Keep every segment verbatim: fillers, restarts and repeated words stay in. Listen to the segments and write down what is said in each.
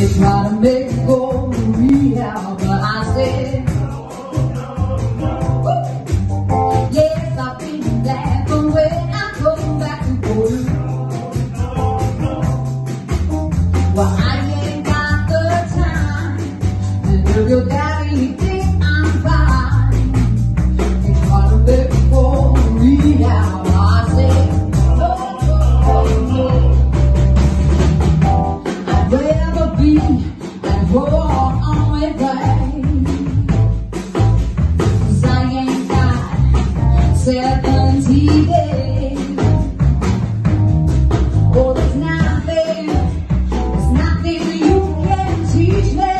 try to make me go to rehab, but I said, yes, I've been glad, but when I come back to go, well, I ain't got the time. And if your daddy think I'm fine, they try to make me go to rehab, I said, no, no, no. I'd rather be at home on my way, 'cause I ain't got seventy days. Oh, there's nothing, there's nothing you can teach me,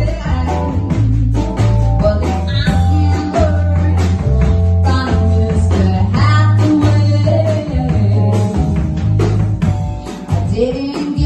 but if I can learn from Mister Hathaway, I didn't get